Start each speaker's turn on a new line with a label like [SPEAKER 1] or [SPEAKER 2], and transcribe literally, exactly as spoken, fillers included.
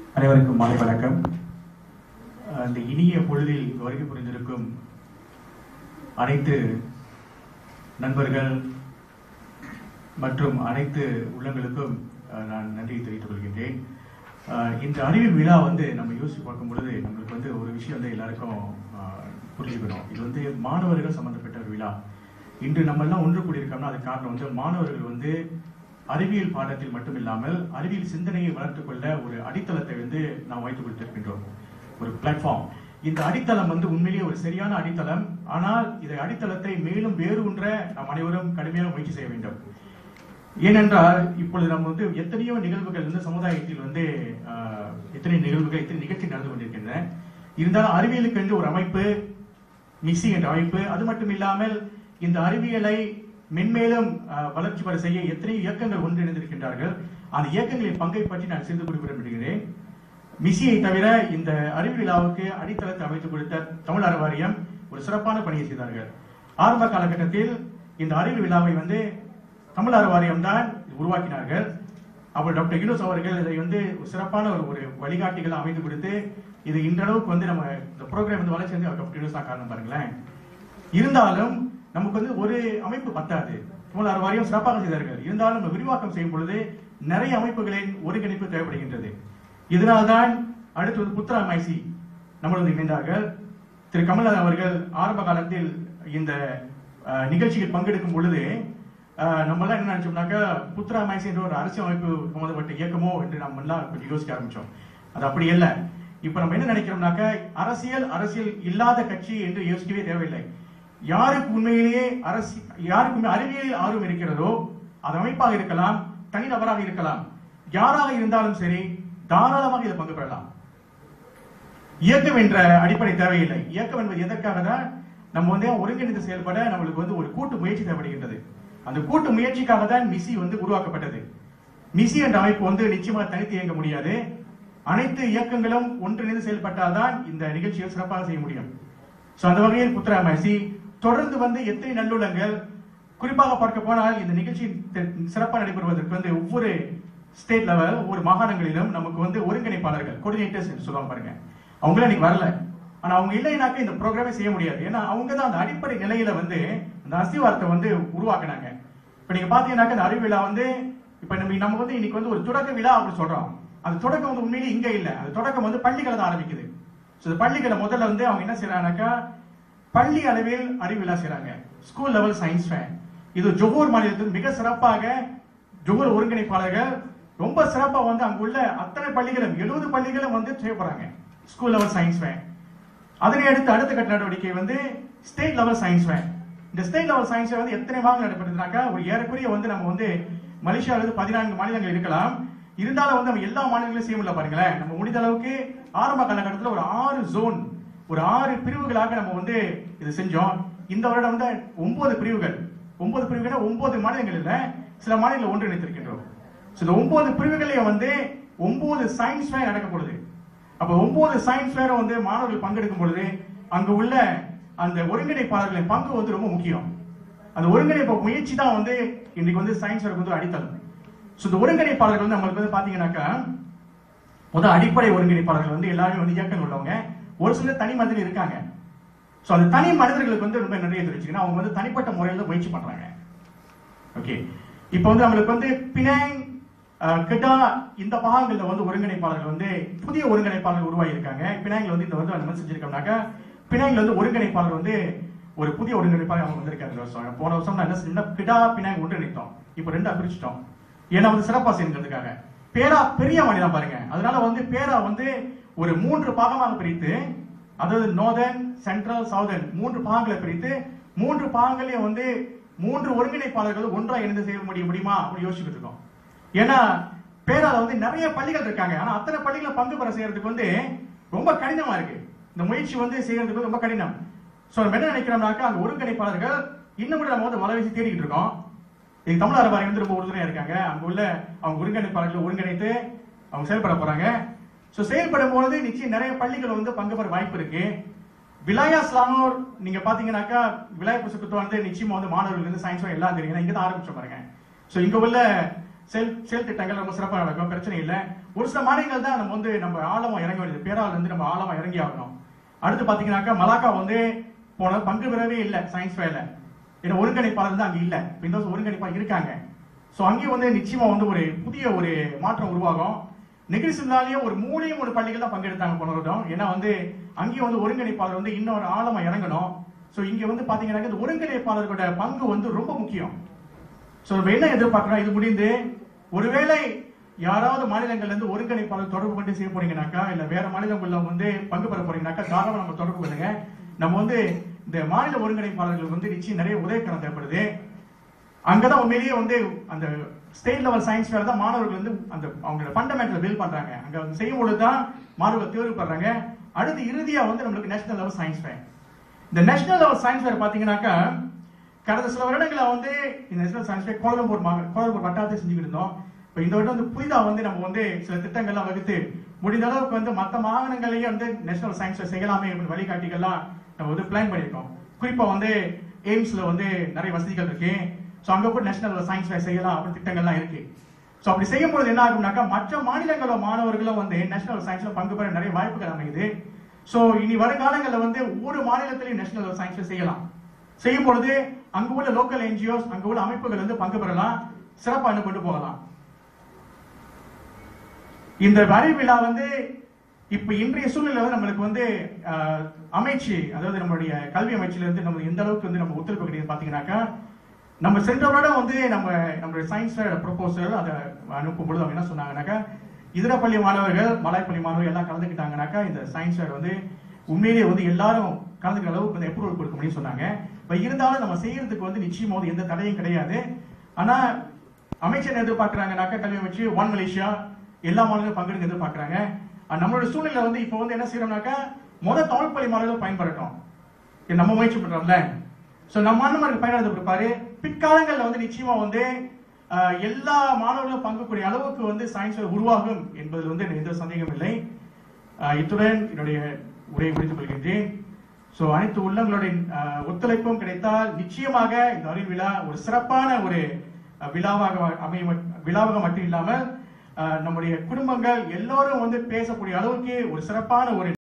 [SPEAKER 1] அனைவருக்கும் மாலை வணக்கம். அந்த இனிய பொழுதில் வருகை புரிந்திருக்கும் அனைத்து நண்பர்கள் மற்றும் அனைத்து உள்ளங்களுக்கும் நான் நன்றி தெரிவித்துக் கொள்கின்றேன். இந்த அறிவியல் விழா வந்து நம்ம யோசிச்சு பார்க்கும் பொழுது நம்மளுக்கு வந்து ஒரு விஷயம் வந்து எல்லாருக்கும் புரிஞ்சுக்கணும். இது வந்து மாணவர்கள் சம்பந்தப்பட்ட ஒரு விழா. இன்று நம்ம எல்லாம் ஒன்று கூடியிருக்கோம்னா அதுக்கு காரணம் வந்து மாணவர்கள் வந்து அறிவியல் பாடத்தில் மட்டும் இல்லாமல் அறிவியல் சிந்தனையை வளர்த்துக் கொள்ள ஒரு அடித்தளத்தை வந்து நாம் வைத்துக் கொடுத்திருக்கின்றோம், ஒரு பிளாட்ஃபார்ம். இந்த அடித்தளம் வந்து உண்மையிலேயே ஒரு சரியான அடித்தளம். ஆனால் இதை அடித்தளத்தை மேலும் வேறு ஒன்ற நாம் அனைவரும் கடுமையாக முயற்சி செய்ய வேண்டும். ஏனென்றால் இப்பொழுது நம்ம வந்து எத்தனையோ நிகழ்வுகள் வந்து சமுதாயத்தில் வந்து எத்தனை நிகழ்வுகள் எத்தனை நிகழ்ச்சி நடந்து கொண்டிருக்கின்றன. இருந்தாலும் அறிவியலுக்கு என்று ஒரு அமைப்பு, மிஸ்ஸி என்ற அமைப்பு, அது மட்டும் இல்லாமல் இந்த அறிவியலை மென்மேலும் வளர்ச்சி பெற செய்ய எத்தனை இயக்கங்கள் ஒன்றிணைந்திருக்கின்றார்கள். அந்த இயக்கங்களின் பங்கை பற்றி நான் சிறிது குறிப்பிட விடுகிறேன். மிஸ்ஸியை தவிர இந்த அறிவியல் விழாவுக்கு அடித்தளத்தை அமைத்துக் கொடுத்த தமிழ் அற வாரியம் ஒரு சிறப்பான பணியை செய்தார்கள். ஆரம்ப காலகட்டத்தில் இந்த அறிவியல் விழாவை வந்து தமிழ் அற வாரியம் தான் உருவாக்கினார்கள். அவர் டாக்டர் யூனுஸ் அவர்கள் இதை வந்து ஒரு சிறப்பான ஒரு வழிகாட்டிகளை அமைத்து கொடுத்து இது இன்றளவுக்கு வந்து நம்ம இந்த ப்ரோக்ராம் வந்து வளர்ச்சி வந்து டாக்டர் யூனுஸ் தான் காரணம் பாருங்களேன். இருந்தாலும் நமக்கு வந்து ஒரு அமைப்பு பத்தாது. தமிழ் அற வாரியம் சிறப்பாக செய்தார்கள். இருந்தாலும் நம்ம விரிவாக்கம் செய்யும் பொழுது நிறைய அமைப்புகளின் ஒருங்கிணைப்பு தேவைப்படுகின்றது. இதனால்தான் அடுத்து வந்து புத்ரா மைசி நம்மளது இணைந்தார்கள். திரு கமல்நாதன் அவர்கள் ஆரம்ப காலத்தில் இந்த நிகழ்ச்சியில் பங்கெடுக்கும் பொழுது நம்ம எல்லாம் என்ன நினைச்சோம்னாக்கா புத்ரா மைசி என்ற ஒரு அரசியல் அமைப்பு சம்பந்தப்பட்ட இயக்கமோ என்று நம்ம எல்லாம் கொஞ்சம் யோசிக்க ஆரம்பிச்சோம். அது அப்படி இல்ல. இப்ப நம்ம என்ன நினைக்கிறோம்னாக்கா அரசியல் அரசியல் இல்லாத கட்சி என்று யோசிக்கவே தேவையில்லை. யாருக்கு உண்மையிலேயே அரசு யாருக்குமே அறிவியல் ஆர்வம் இருக்கிறதோ அது அமைப்பாக இருக்கலாம், தனிநபராக இருக்கலாம், யாராக இருந்தாலும் சரி தாராளமாக இதை பங்கு பெறலாம். இயக்கம் என்ற அடிப்படை தேவையில்லை. இயக்கம் என்பது எதற்காக தான் நம்ம வந்து ஒருங்கிணைந்து செயல்பட நம்மளுக்கு வந்து ஒரு கூட்டு முயற்சி தேவைப்படுகின்றது. அந்த கூட்டு முயற்சிக்காக தான் மிஸ்ஸி வந்து உருவாக்கப்பட்டது. மிஸ்ஸி என்ற அமைப்பு வந்து நிச்சயமாக தனித்து இயங்க முடியாது. அனைத்து இயக்கங்களும் ஒன்றிணைந்து செயல்பட்டால்தான் இந்த நிகழ்ச்சியை சிறப்பாக செய்ய முடியும். அந்த வகையில் புத்ரா மைசி தொடர்ந்து வந்து எத்தனை நல்லுள்ளங்கள், குறிப்பாக பார்க்க போனால் இந்த நிகழ்ச்சி சிறப்பாக நடைபெறுவதற்கு வந்து ஒவ்வொரு ஸ்டேட் லெவல் ஒவ்வொரு மாகாணங்களிலும் நமக்கு வந்து ஒருங்கிணைப்பாளர்கள், கோஆர்டினேட்டர்ஸ் என்று சொல்லுவாங்க பாருங்க. அவங்கள இன்னைக்கு வரல. ஆனா அவங்க இல்லைனாக்க இந்த ப்ரோக்ராமே செய்ய முடியாது. ஏன்னா அவங்க தான் அந்த அடிப்படை நிலையில வந்து அந்த அஸ்திவாரத்தை வந்து உருவாக்குனாங்க. இப்ப நீங்க பாத்தீங்கன்னாக்க இந்த அறிவு விழா வந்து இப்ப நம்ம நம்ம வந்து இன்னைக்கு வந்து ஒரு தொடக்க விழா அப்படின்னு சொல்றோம். அந்த தொடக்கம் வந்து உண்மையிலேயே இங்க இல்ல. அந்த தொடக்கம் வந்து பள்ளிகளை தான் ஆரம்பிக்குது. பள்ளிகளை முதல்ல வந்து அவங்க என்ன செய்யறாங்கன்னாக்கா பள்ளி அளவில் அறிவு விழா செய்யறாங்க. School level science fair. இது ஜொஹூர் மாநிலத்தில் மிக சிறப்பாக ஜொஹூர் ஒருங்கிணைப்பாளர்கள் ரொம்ப சிறப்பா வந்து அங்குள்ள அத்தனை பள்ளிகளும் எழுபது பள்ளிகளும் வந்து செய்யப்படுறாங்க ஸ்கூல் லெவல் சயின்ஸ் ஃபேர். அதனை அடுத்து அடுத்த கட்ட நடவடிக்கை வந்து ஸ்டேட் லெவல் சயின்ஸ் ஃபேர். இந்த ஸ்டேட் லெவல் சயின்ஸ் ஃபேர் வந்து எத்தனை மாதங்கள் நடைபெற்றதுனாக்கா ஒரு ஏறக்குறைய வந்து நம்ம வந்து மலேசியாவில் பதினான்கு மாநிலங்கள் இருக்கலாம். இருந்தாலும் வந்து நம்ம எல்லா மாநிலங்களையும் செய்ய முடியல பாருங்களேன். நம்ம முடிந்த அளவுக்கு ஆரம்ப காலகட்டத்தில் ஒரு ஆறு ஜோன், ஒரு ஆறு பிரிவுகளாக நம்ம வந்து இது செஞ்சோம். இந்த வருடம் வந்து ஒன்பது பிரிவுகள், ஒன்பது பிரிவுகள் ஒன்பது மாநிலங்கள் இல்ல, சில மாநிலங்கள் ஒன்றிணைத்திருக்கின்றோம். இந்த ஒன்பது பிரிவுகளையும் வந்து ஒன்பது சயின்ஸ் ஃபேர் நடக்கப்படுது. அப்ப ஒன்பது சயின்ஸ் ஃபேரை வந்து மாணவர்கள் பங்கெடுக்கும் பொழுது அங்கு உள்ள அந்த ஒருங்கிணைப்பாளர்களின் பங்கு வந்து ரொம்ப முக்கியம். அந்த ஒருங்கிணைப்பு முயற்சி தான் வந்து இன்னைக்கு வந்து சயின்ஸ் ஃபேருக்கு வந்து அடித்தளம். இந்த ஒருங்கிணைப்பாளர்கள் வந்து நம்மளுக்கு வந்து பாத்தீங்கன்னாக்கா முதல் அடிப்படை ஒருங்கிணைப்பாளர்கள் வந்து எல்லாருமே வந்து இயக்கம் உள்ளவங்க. ஒரு சில தனி மனிதர்கள் இருக்காங்க. சோ அந்த தனி மனிதர்களுக்கு வந்து ரொம்ப நிறைய தெரிஞ்சுக்கணும். அவங்க வந்து தனிப்பட்ட முறையில் தான் முயற்சி பண்றாங்க. ஓகே, இப்போ வந்து நம்மளுக்கு வந்து பினாங், கிட்டா இந்த பாகங்கள்ல வந்து ஒருங்கிணைப்பாளர்கள் வந்து புதிய ஒருங்கிணைப்பாளர்கள் உருவாகி இருக்காங்க. பினாங்ல வந்து இந்த வந்து அந்த மாதிரி செஞ்சிருக்கோம்னாக்கா பினாங்ல வந்து ஒருங்கிணைப்பாளர் வந்து ஒரு புதிய ஒருங்கிணைப்பாளர் அவங்க வந்திருக்காரு வருஷம். போன வருஷம் நான் என்ன செஞ்சோம்னா கிட்டா பினாங் ஒன்றிணைத்தோம். இப்போ ரெண்டா பிரிச்சுட்டோம். ஏன்னா வந்து சிறப்பா செய்யறதுக்காக. பேரா பெரிய மாநிலம் பாருங்க. அதனால வந்து பேரா வந்து ஒரு மூன்று பாகமாக பிரித்து, அதாவது நார்தர்ன், சென்ட்ரல், சவுதர்ன் மூன்று பாகங்களை பிரித்து மூன்று பாகங்களையும் வந்து மூன்று ஒருங்கிணைப்பாளர்கள் ஒன்றா இணைந்து செய்ய முடிய முடியுமா அப்படி யோசிச்சுட்டு இருக்கோம். ஏன்னா பேரால வந்து நிறைய பள்ளிகள் இருக்காங்க. ஆனா அத்தனை பள்ளிகளை பங்கு பெற செய்யறதுக்கு வந்து ரொம்ப கடினமா இருக்கு. இந்த முயற்சி வந்து செய்யறதுக்கு ரொம்ப கடினம். சோ நம்ம என்ன நினைக்கிறோம்னாக்கா அந்த ஒருங்கிணைப்பாளர்கள் இன்னும் கூட நம்ம வந்து வலை வீசி தேடிக்கிட்டு இருக்கோம். இது தமிழ் அற வாரியம் வந்து ரொம்ப உறுதுணையா இருக்காங்க. அங்க உள்ள அவங்க ஒருங்கிணைப்பாளர்களை ஒருங்கிணைத்து அவங்க செயல்பட போறாங்க. சோ செயல்படும் போது நிச்சயம் நிறைய பள்ளிகள் வந்து பங்கு பெற வாய்ப்பு இருக்கு. விலாயா ஸ்லானோர் நீங்க பாத்தீங்கன்னாக்கா விலாய புசுக்கு வந்து நிச்சயமா வந்து மாணவர்களுக்கு வந்து சயின்ஸ் எல்லாம் தெரியும். இங்க தான் ஆரம்பிச்சோம் பாருங்க. சோ இங்க உள்ள செயல் செயல் திட்டங்கள் ரொம்ப சிறப்பாக நடக்கும், பிரச்சனை இல்லை. ஒரு சில மாநிலங்கள் தான் நம்ம வந்து நம்ம ஆழமா இறங்க வேண்டியது, பேரால் வந்து நம்ம ஆழமா இறங்கி ஆகணும். அடுத்து பாத்தீங்கன்னாக்கா மலாக்கா வந்து போன பங்கு பெறவே இல்லை சயின்ஸ் ஃபேர்ல, ஏன்னா ஒருங்கிணைப்பாளர் தான் அங்க இல்ல, இந்த வருஷம் ஒருங்கிணைப்பாளர் இருக்காங்க. சோ அங்கேயும் வந்து நிச்சயமா வந்து ஒரு புதிய ஒரு மாற்றம் உருவாகும். நெகிரி சிம்லாலேயே ஒரு மூணே மூணு பள்ளிகள் தான் பங்கெடுத்தாங்க போன வருடம், ஏன்னா வந்து அங்கேயும் வந்து ஒருங்கிணைப்பாளர் வந்து இன்னொரு ஆழமா இறங்கணும். சோ இங்க வந்து பாத்தீங்கன்னா இந்த ஒருங்கிணைப்பாளர்களோட பங்கு வந்து ரொம்ப முக்கியம். சோ நம்ம என்ன எதிர்பார்க்கிறோம், இது முடிந்து ஒருவேளை யாராவது மாநிலங்கள்ல இருந்து ஒருங்கிணைப்பாளர் தொடர்பு கொண்டு செய்ய போறீங்கன்னாக்கா, இல்ல வேற மாநிலங்கள்ல வந்து பங்கு பெற போறீங்கன்னாக்கா தாராளமா நம்ம தொடர்பு பண்ணுங்க. நம்ம வந்து இந்த மாநில ஒருங்கிணைப்பாளர்கள் வந்து நிச்சயம் நிறைய உதவிக்கரம் தேவைப்படுது. அங்கதான் உண்மையிலேயே வந்து அந்த ஸ்டேட் லெவல் சயின்ஸ் ஃபேர் தான் மாணவர்கள் வந்து அந்த அவங்களோட ஃபண்டமெண்டல் பில்ட் பண்றாங்க. அங்க செய்யும் பொழுதுதான் மாணவர்கள் தேர்வு பண்றாங்க. அடுத்து இறுதியா வந்து நம்மளுக்கு நேஷனல் லெவல் சயின்ஸ் ஃபேர். இந்த நேஷனல் லெவல் சயின்ஸ் ஃபேர் பாத்தீங்கன்னாக்கா கடந்த சில வருடங்கள வந்து இந்த national science fair Kuala Lumpur Kuala Lumpur வட்டாரத்தை செஞ்சுக்கிட்டு இருந்தோம். இப்போ இந்த வருடம் வந்து புதிதா வந்து நம்ம வந்து சில திட்டங்கள்லாம் வகுத்து முடிந்த அளவுக்கு வந்து மற்ற மாகாணங்களையே வந்து நேஷனல் சயின்ஸ் ஃபேர் செய்யலாமே வழிகாட்டிகள்லாம் நம்ம வந்து பிளான் பண்ணியிருக்கோம். குறிப்பா வந்து எய்ம்ஸ்ல வந்து நிறைய வசதிகள் இருக்கு. சோ அங்க கூட நேஷனல் சயின்ஸ் ஃபேர் செய்யலாம் அப்படி திட்டங்கள்லாம் இருக்கு. சோ அப்படி செய்யும் பொழுது என்ன ஆகும்னாக்கா மற்ற மாநிலங்களோ மாணவர்களும் வந்து நேஷனல் சயின்ஸ்ல பங்கு பெற நிறைய வாய்ப்புகள் அமையுது. சோ இனி வருங்காலங்களில் வந்து ஒவ்வொரு மாநிலத்திலையும் நேஷனல் சயின்ஸ் செய்யலாம். செய்யும் பொழுது அங்கு உள்ள லோக்கல் என்ஜிஓஸ் அங்கு உள்ள அமைப்புகள் வந்து பங்கு பெறலாம், சிறப்பாக கொண்டு போகலாம். இந்த வரி விழா வந்து இப்ப இன்றைய சூழ்நிலை வந்து நம்மளுக்கு வந்து அமைச்சு, அதாவது நம்மளுடைய கல்வி அமைச்சில இருந்து நம்ம எந்த அளவுக்கு வந்து நம்ம ஒத்துழைப்பு கிடையாது பாத்தீங்கன்னாக்கா, நம்ம சென்ற வருடம் வந்து நம்ம நம்மளுடைய சயின்ஸ் ப்ரொபோசல் அதை அனுப்பும் பொழுது அவங்க என்ன சொன்னாங்கன்னாக்கா, இதர பள்ளி மாணவர்கள் மலாய் பள்ளி மாணவர்கள் எல்லாம் கலந்துக்கிட்டாங்கன்னாக்கா இந்த சயின்ஸ் ஃபேர் வந்து உண்மையிலேயே வந்து எல்லாரும் கலந்துக்கிற அளவுக்கு வந்து அப்ரூவல் கொடுக்க முடியும் சொன்னாங்க. இப்ப இருந்தாலும் நம்ம செய்யறதுக்கு வந்து நிச்சயமா வந்து எந்த தடையும் கிடையாது. ஆனா அமைச்சர் எதிர்பார்க்கிறாங்கன்னாக்கா கல்வி அமைச்சு ஒன் மலேசியா எல்லா மாணவர்களும் பங்கெடுக்க எதிர்பார்க்கிறாங்க. நம்மளோட சூழ்நிலை வந்து இப்ப வந்து என்ன செய்யறோம்னாக்கா முதல் தமிழ் பள்ளி மாணவர்கள் பயன்படுத்தோம், நம்ம முயற்சி பண்றோம்ல. சோ நம்ம மாணவர்கள் பயன்படுத்த இருப்பாரு. பிற்காலங்கள்ல வந்து நிச்சயமா வந்து எல்லா மாணவர்களும் பங்குக்கூடிய அளவுக்கு வந்து சயின்ஸ் உருவாகும் என்பதில் வந்து எந்த சந்தேகம் இல்லை. இத்துடன் என்னுடைய உரையை முடித்துக் கொள்கின்றேன். சோ அனைத்து உள்ளங்களுடைய ஒத்துழைப்பும் கிடைத்தால் நிச்சயமாக இந்த அறிவு விழா ஒரு சிறப்பான ஒரு விழாவாக அமைய விழாவாக மட்டும் இல்லாமல் நம்முடைய குடும்பங்கள் எல்லோரும் வந்து பேசக்கூடிய அளவுக்கு ஒரு சிறப்பான ஒரு